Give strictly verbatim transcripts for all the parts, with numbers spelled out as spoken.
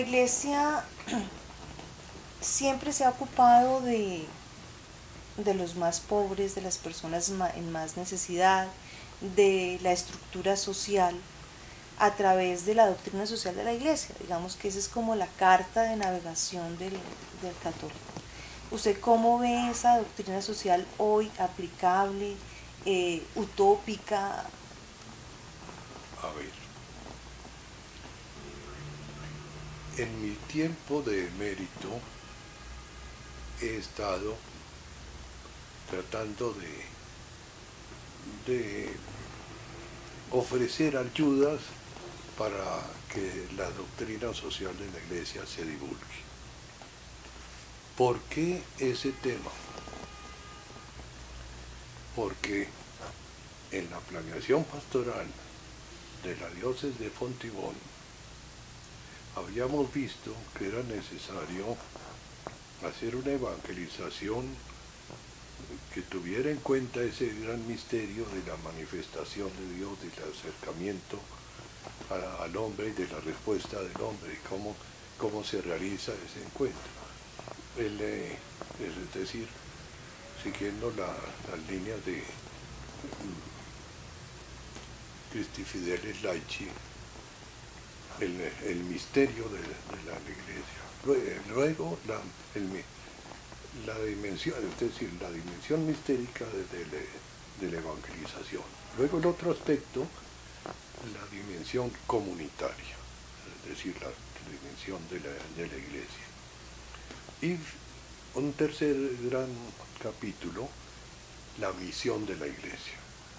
Iglesia siempre se ha ocupado de, de los más pobres, de las personas en más necesidad, de la estructura social, a través de la doctrina social de la Iglesia. Digamos que esa es como la carta de navegación del, del católico. ¿Usted cómo ve esa doctrina social hoy aplicable, eh, utópica? A ver, en mi tiempo de emérito he estado tratando de, de ofrecer ayudas para que la doctrina social de la Iglesia se divulgue. ¿Por qué ese tema? Porque en la planeación pastoral de la diócesis de Fontibón habíamos visto que era necesario hacer una evangelización que tuviera en cuenta ese gran misterio de la manifestación de Dios, del acercamiento a, al hombre y de la respuesta del hombre y cómo, cómo se realiza ese encuentro. El, eh, es decir, siguiendo la, las líneas de Christi Fidelis Laici, el, el misterio de, de la Iglesia. Luego, la, el, la dimensión, es decir, la dimensión mistérica de, de, de la evangelización. Luego el otro aspecto, la dimensión comunitaria, es decir, la, la dimensión de la, de la Iglesia. Y un tercer gran capítulo, la misión de la Iglesia.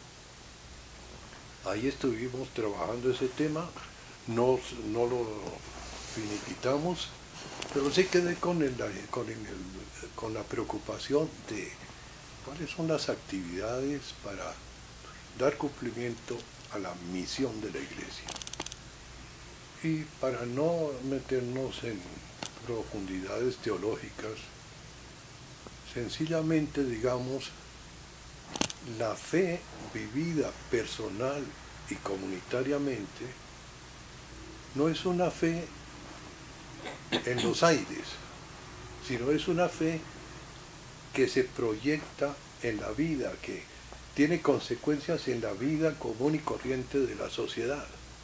Ahí estuvimos trabajando ese tema, no, no lo finiquitamos, pero sí quedé con, el, con, el, con la preocupación de cuáles son las actividades para dar cumplimiento a la misión de la Iglesia. Y para no meternos en profundidades teológicas, sencillamente digamos, la fe vivida personal y comunitariamente no es una fe en los aires, sino es una fe que se proyecta en la vida, que tiene consecuencias en la vida común y corriente de la sociedad.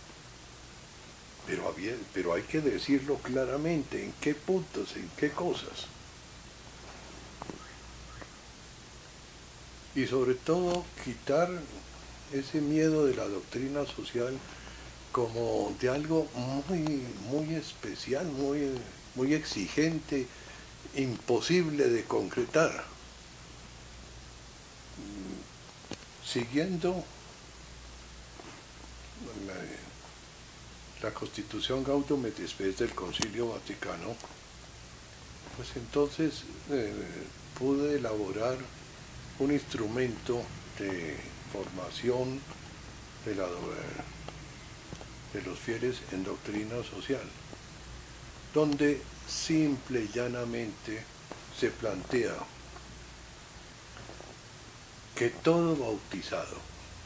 Pero, pero hay que decirlo claramente, en qué puntos, en qué cosas. Y sobre todo quitar ese miedo de la doctrina social como de algo muy, muy especial, muy, muy exigente, imposible de concretar. Siguiendo la, la Constitución Gaudium et Spes del Concilio Vaticano, pues entonces eh, pude elaborar un instrumento de formación de, la, de los fieles en doctrina social, donde simple y llanamente se plantea que todo bautizado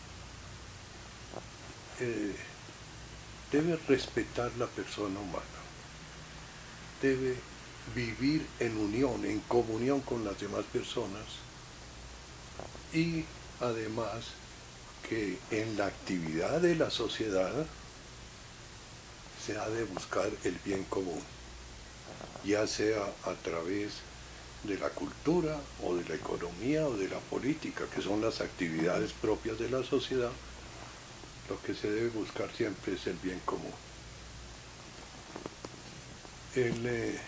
eh, debe respetar la persona humana, debe vivir en unión, en comunión con las demás personas, y además que en la actividad de la sociedad se ha de buscar el bien común, ya sea a través de la cultura o de la economía o de la política, que son las actividades propias de la sociedad. Lo que se debe buscar siempre es el bien común. El, eh,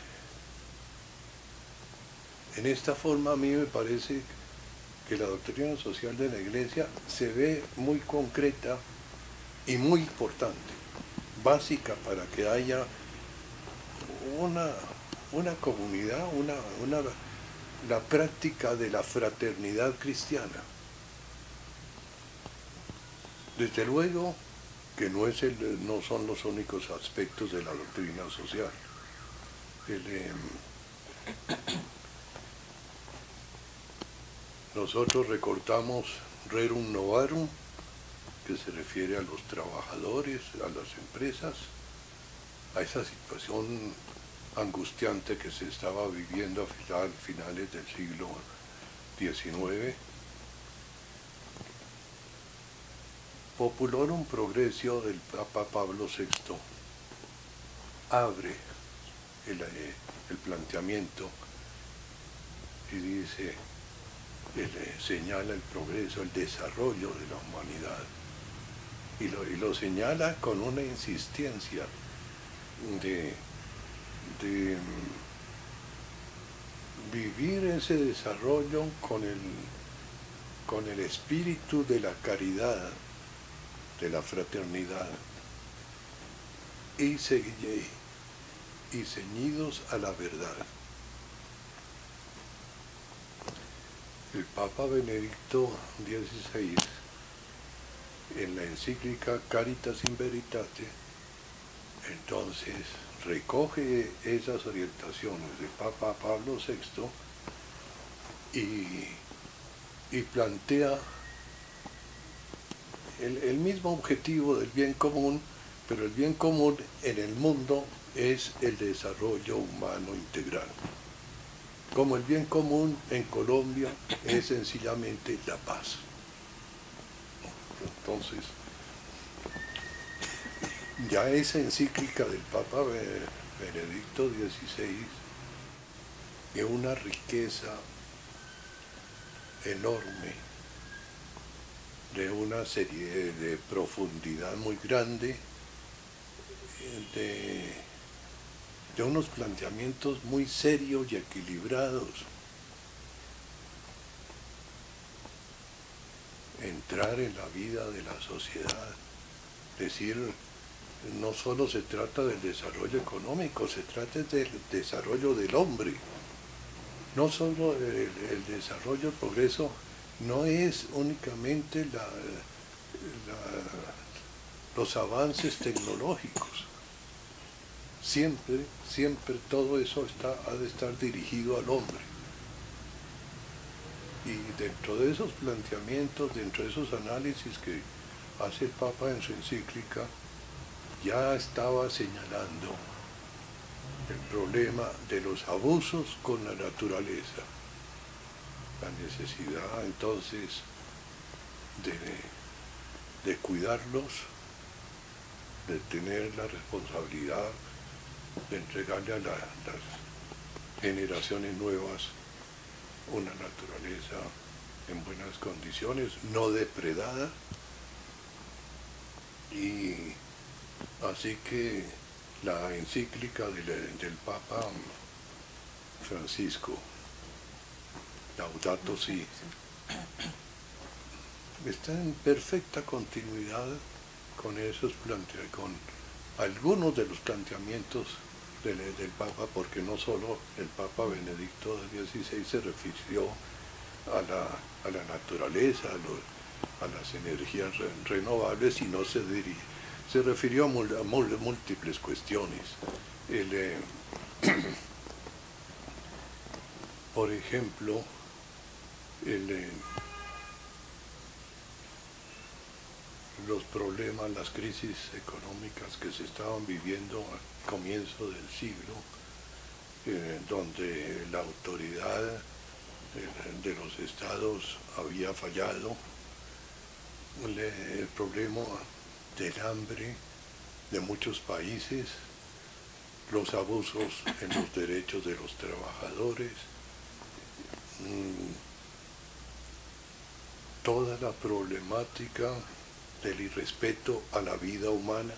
en esta forma a mí me parece que la doctrina social de la Iglesia se ve muy concreta y muy importante, básica para que haya una, una comunidad, una, una, la práctica de la fraternidad cristiana. Desde luego que no, es el, no son los únicos aspectos de la doctrina social. El, eh, Nosotros recortamos Rerum Novarum, que se refiere a los trabajadores, a las empresas, a esa situación angustiante que se estaba viviendo a final, finales del siglo diecinueve, Populorum Progressio del Papa Pablo sexto abre el, el planteamiento y dice, él señala el progreso, el desarrollo de la humanidad, y lo, y lo señala con una insistencia de, de vivir ese desarrollo con el, con el espíritu de la caridad, de la fraternidad, y, se, y ceñidos a la verdad. El Papa Benedicto dieciséis, en la encíclica Caritas in Veritate, entonces recoge esas orientaciones del Papa Pablo sexto y, y plantea el, el mismo objetivo del bien común, pero el bien común en el mundo es el desarrollo humano integral. Como el bien común en Colombia es sencillamente la paz. Entonces, ya esa encíclica del Papa Benedicto dieciséis es una riqueza enorme, de una serie de profundidad muy grande, de, de unos planteamientos muy serios y equilibrados. Entrar en la vida de la sociedad, decir, no solo se trata del desarrollo económico, se trata del desarrollo del hombre. No solo el, el desarrollo, el progreso, no es únicamente la, la, los avances tecnológicos. Siempre, siempre todo eso está, ha de estar dirigido al hombre. Y dentro de esos planteamientos, dentro de esos análisis que hace el Papa en su encíclica, ya estaba señalando el problema de los abusos con la naturaleza, la necesidad entonces de, de cuidarlos, de tener la responsabilidad de entregarle a la, las generaciones nuevas una naturaleza en buenas condiciones, no depredada. Y así que la encíclica del, del Papa Francisco, Laudato Si, está en perfecta continuidad con esos plante con algunos de los planteamientos del, del Papa, porque no solo el Papa Benedicto dieciséis se refirió a la, a la naturaleza, a, lo, a las energías re, renovables, sino se, diri, se refirió a, mul, a mul, múltiples cuestiones. El, eh, por ejemplo, el, eh, los problemas, las crisis económicas que se estaban viviendo al comienzo del siglo, eh, donde la autoridad de, de los estados había fallado, el, el problema del hambre de muchos países, los abusos en los derechos de los trabajadores, mmm, toda la problemática del irrespeto a la vida humana,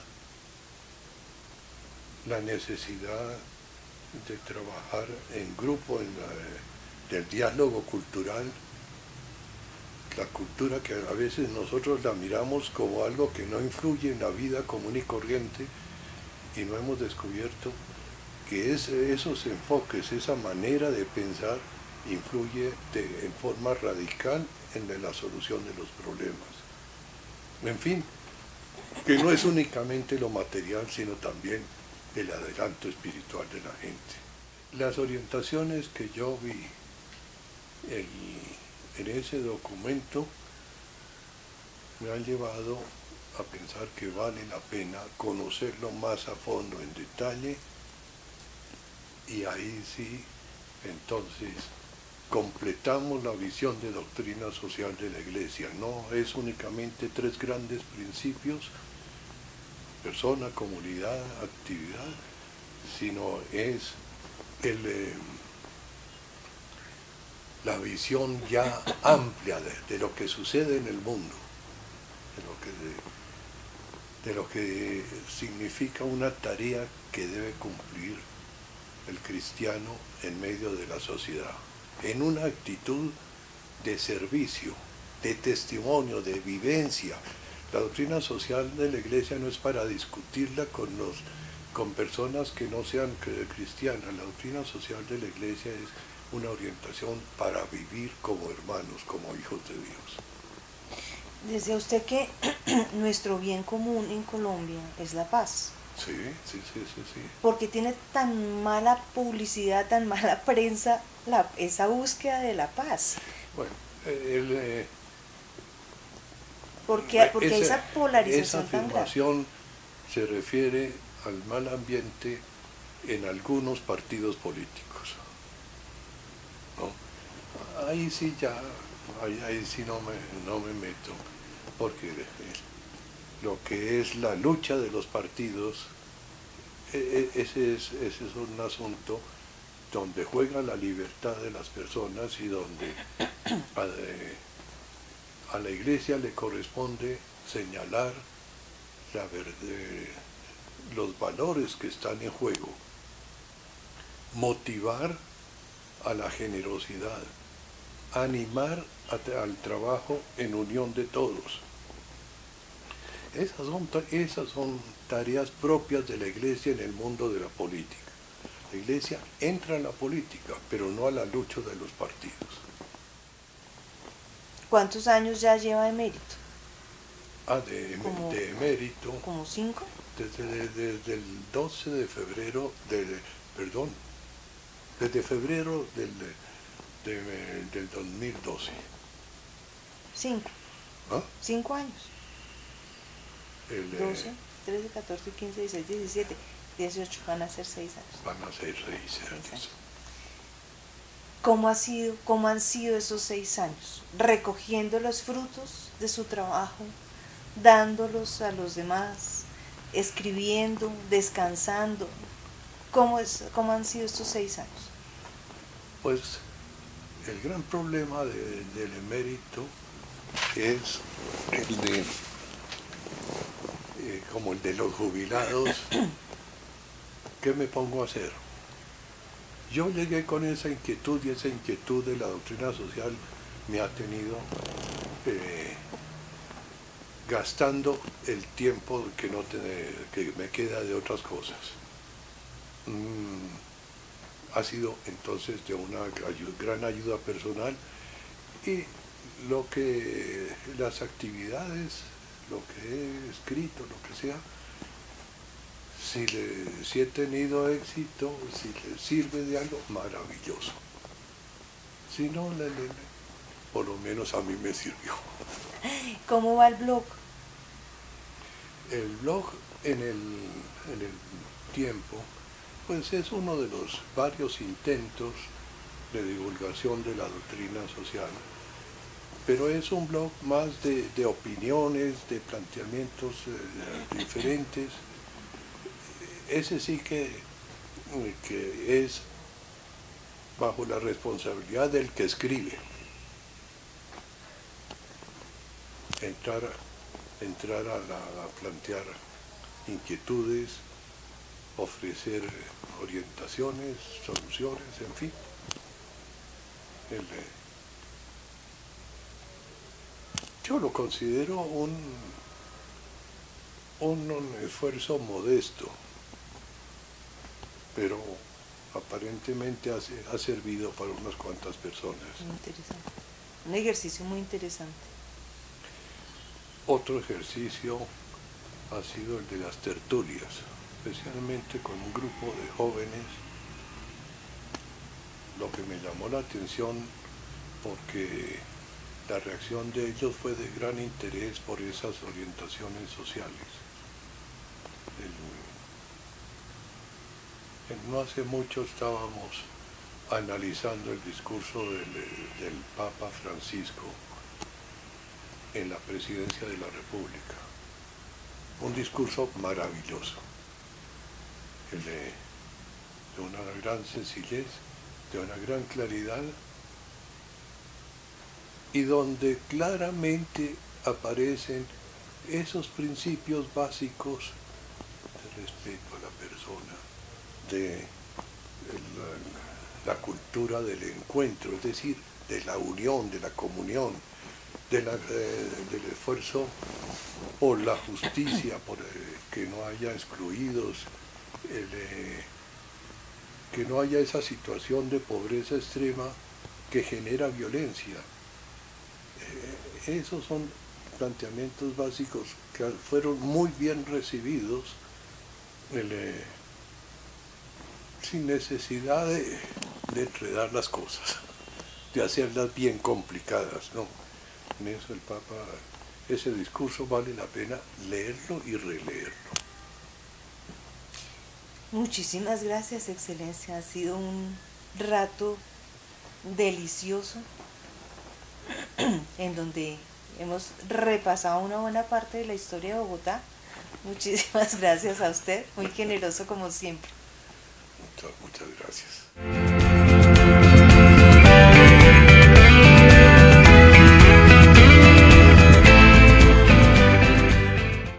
la necesidad de trabajar en grupo, en la, del diálogo cultural, la cultura que a veces nosotros la miramos como algo que no influye en la vida común y corriente, y no hemos descubierto que ese, esos enfoques, esa manera de pensar, influye de, en forma radical en la solución de los problemas. En fin, que no es únicamente lo material, sino también el adelanto espiritual de la gente. Las orientaciones que yo vi el, en ese documento me han llevado a pensar que vale la pena conocerlo más a fondo, en detalle, y ahí sí, entonces, completamos la visión de doctrina social de la Iglesia. No es únicamente tres grandes principios, persona, comunidad, actividad, sino es el, eh, la visión ya amplia de, de lo que sucede en el mundo, de lo que, de, de lo que significa una tarea que debe cumplir el cristiano en medio de la sociedad, en una actitud de servicio, de testimonio, de vivencia. La doctrina social de la Iglesia no es para discutirla con, los, con personas que no sean cristianas. La doctrina social de la Iglesia es una orientación para vivir como hermanos, como hijos de Dios. Decía usted que nuestro bien común en Colombia es la paz. Sí, sí, sí, sí, sí. ¿Por qué tiene tan mala publicidad, tan mala prensa la, esa búsqueda de la paz? Bueno, el... Eh, ¿Por qué, porque esa, esa polarización esa afirmación se refiere al mal ambiente en algunos partidos políticos, ¿no? Ahí sí ya, ahí, ahí sí no me, no me meto, porque lo que es la lucha de los partidos, ese es, ese es un asunto donde juega la libertad de las personas y donde a, a la Iglesia le corresponde señalar la verdad, los valores que están en juego, motivar a la generosidad, animar a, al trabajo en unión de todos. Esas son, esas son tareas propias de la Iglesia en el mundo de la política. La Iglesia entra a la política, pero no a la lucha de los partidos. ¿Cuántos años ya lleva emérito? Ah, de, como, de emérito. ¿Como cinco? Desde, desde el doce de febrero, del, perdón, desde febrero del, de, del dos mil doce. Cinco. ¿Ah? Cinco años. El, doce, trece, catorce, quince, dieciséis, diecisiete, dieciocho, van a ser seis años. Van a ser seis años. ¿Cómo, ha sido, ¿Cómo han sido esos seis años? Recogiendo los frutos de su trabajo, dándolos a los demás, escribiendo, descansando. ¿Cómo, es, cómo han sido estos seis años? Pues el gran problema de, del emérito es el de, eh, como el de los jubilados. ¿Qué me pongo a hacer? Yo llegué con esa inquietud y esa inquietud de la doctrina social me ha tenido eh, gastando el tiempo que, no te, que me queda de otras cosas. Mm, ha sido entonces de una ayuda, gran ayuda personal, y lo que las actividades, lo que he escrito, lo que sea, si, le, si he tenido éxito, si le sirve de algo, maravilloso. Si no, le, le, por lo menos a mí me sirvió. ¿Cómo va el blog? El blog en el, en el tiempo, pues es uno de los varios intentos de divulgación de la doctrina social, pero es un blog más de, de opiniones, de planteamientos eh, diferentes. Ese sí que, que es bajo la responsabilidad del que escribe. Entrar, entrar a, la, a plantear inquietudes, ofrecer orientaciones, soluciones, en fin. El, yo lo considero un, un, un esfuerzo modesto, pero aparentemente ha, ha servido para unas cuantas personas. Muy interesante. Un ejercicio muy interesante. Otro ejercicio ha sido el de las tertulias, especialmente con un grupo de jóvenes. Lo que me llamó la atención, porque la reacción de ellos fue de gran interés por esas orientaciones sociales. El, el, no hace mucho estábamos analizando el discurso del, del Papa Francisco en la presidencia de la República. Un discurso maravilloso, el de, de una gran sencillez, de una gran claridad, y donde claramente aparecen esos principios básicos de respeto a la persona, de la, la cultura del encuentro, es decir, de la unión, de la comunión, de la, eh, del esfuerzo por la justicia, por eh, que no haya excluidos, el, eh, que no haya esa situación de pobreza extrema que genera violencia. Eh, esos son planteamientos básicos que fueron muy bien recibidos, el, eh, sin necesidad de, de enredar las cosas, de hacerlas bien complicadas, ¿no? En eso el Papa, ese discurso vale la pena leerlo y releerlo. Muchísimas gracias, Excelencia. Ha sido un rato delicioso en donde hemos repasado una buena parte de la historia de Bogotá. Muchísimas gracias a usted, muy generoso como siempre. Muchas, muchas gracias.